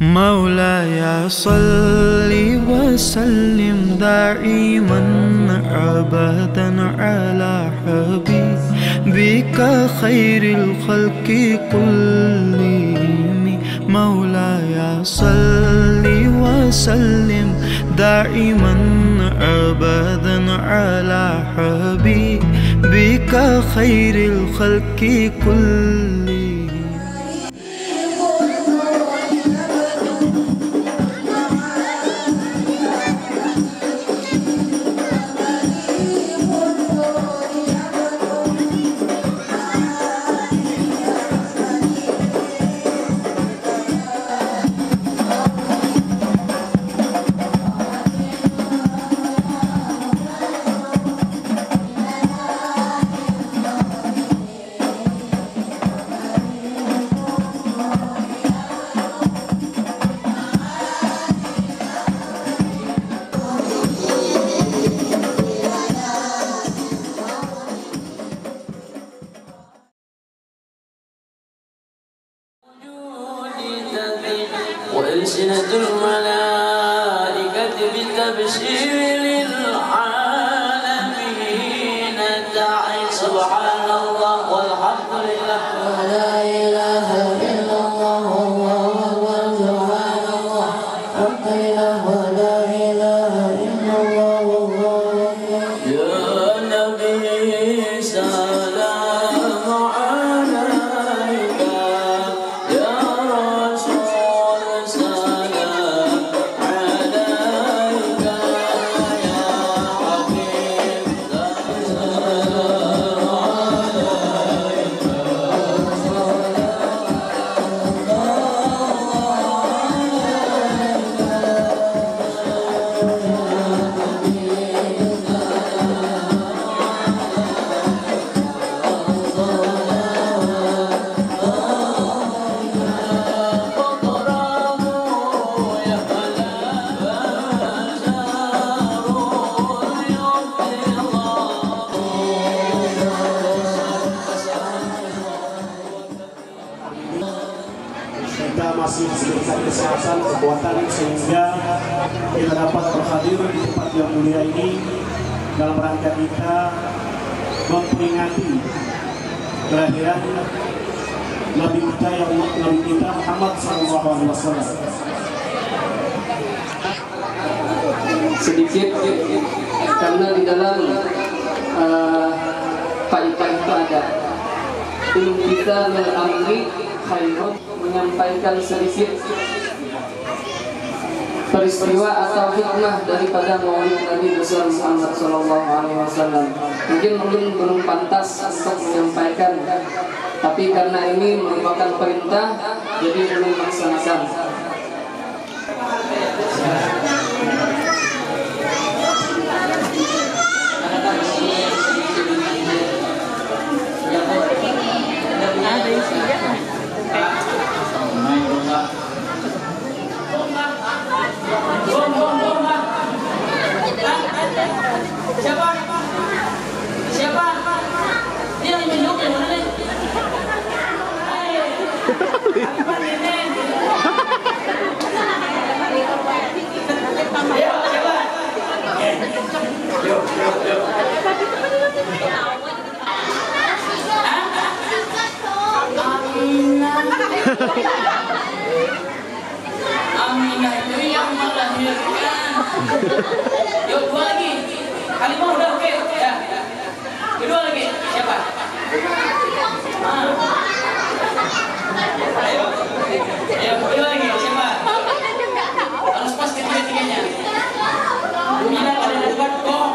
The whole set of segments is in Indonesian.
مولاي صل وسلم دائما أبدا على حبيبك خير الخلق كلهم. مولاي صل وسلم دائما أبدا على حبيبك خير الخلق كلهم. وألسنة الملائكة بالتبشير للعالمين داعي سبحان الله والحمد لله ولا إله إلا الله والله أكبر سبحان الله الحمد لله ولا إله إلا الله والله أكبر. يا نبي سلام عليك يا kita masih diberikan kesehatan, kekuatan sehingga kita dapat berhadir di tempat yang mulia ini dalam rangka kita memperingati kelahiran Nabi kita Muhammad SAW. Sedikit karena di dalam faedah itu ada kita melamri khairun, menyampaikan sedikit peristiwa atau hikmah daripada maulid Nabi besar Muhammad SAW. Mungkin belum pantas untuk menyampaikan, tapi karena ini merupakan perintah, jadi belum melaksanakan. Ada isinya. Siapa? Siapa? Dia yang minum yang mana nih? Aminah itu yang melahirkan. Yuk, dua lagi. Kalimah udah oke, ya. Kedua lagi, siapa? Ayo, kedua lagi, siapa? Harus pas ketiga-tiganya. Mina ada debat kok.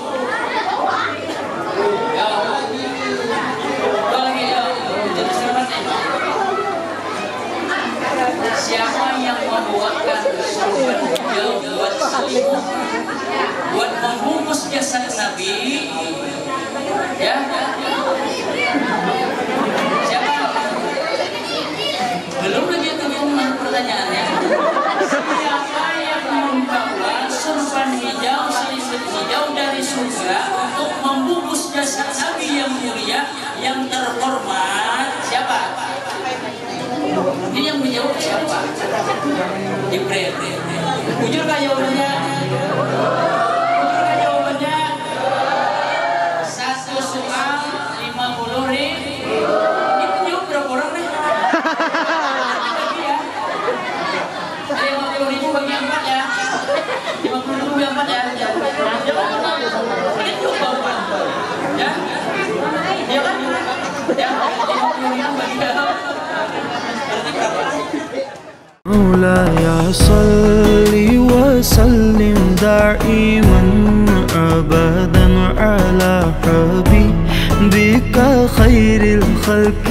Ya. Dua lagi, ya. Jadi selamat nih. Siapa yang membuatkan surga buat selimut, buat membungkus jasad Nabi, ya? Siapa? Belum lagi itu pertanyaannya. Siapa yang membawa sorban hijau, selimut hijau dari surga untuk membungkus jasad Nabi yang mulia, yang terhormat? Siapa? Ini yang menjawab siapa? Jibril. Jujur nggak jawabannya? Jujur nggak jawabannya? 1 soal 50.000. Ini penjawab berapa orang nih? Bagi ya. 50.000 bagi 4 ya. 50.000 bagi 4 ya. Ini coba Pak. Ya. Ya kan? Ya. 50.000 bagi 4. Berarti berapa? مولاي صل وسلم دائما أبدا على حبيبك خير الخلق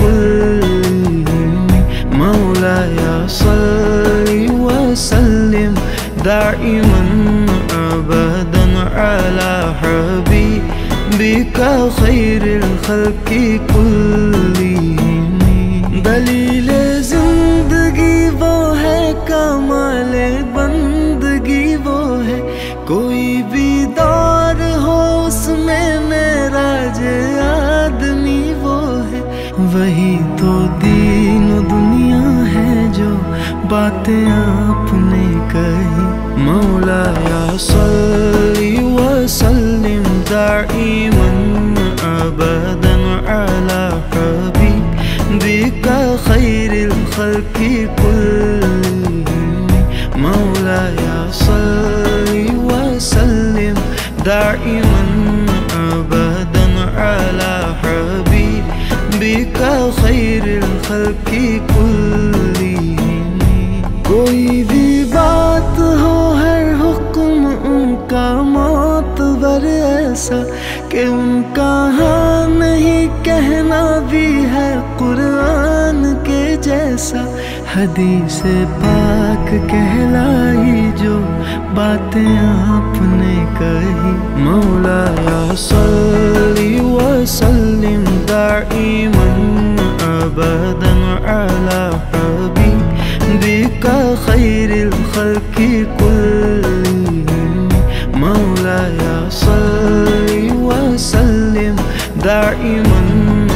كلهم مولاي صل وسلم دائما أبدا على حبيبك خير الخلق كلهم دلیل زندگی वो है कमाल बंदगी वो है कोई भी दौर हो उसमें मेरा जो आदमी वो है वही तो दीन दुनिया है जो बातें आपने कही मौलाया सल्ली वसल्लिम दाइमन अबदन अला हबीबिक खैरिल खल्क़ि कुल्लिहिम मौलाया सल्ली वसल्लिम दाइमन अबदन अला हबीबिक खैरिल खल्क़ि कुल्लिहिम कोई भी बात हो हर हुक्म उनका मोतबर ऐसा कि उनका हाँ नहीं कहना भी है कुरान के जैसा हदीस पाक कहलाई जो बातें आपने कही मौलाया सल्ली वसल्लिम दाइमन अबदन अला हबीबिक खैरिल खल्क़ि कुल्लिहिम मौलाया सल्ली वसल्लिम दाइमन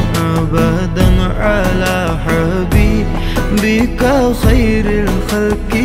अबदन अला हबीबिक खैरिल खल्क़ि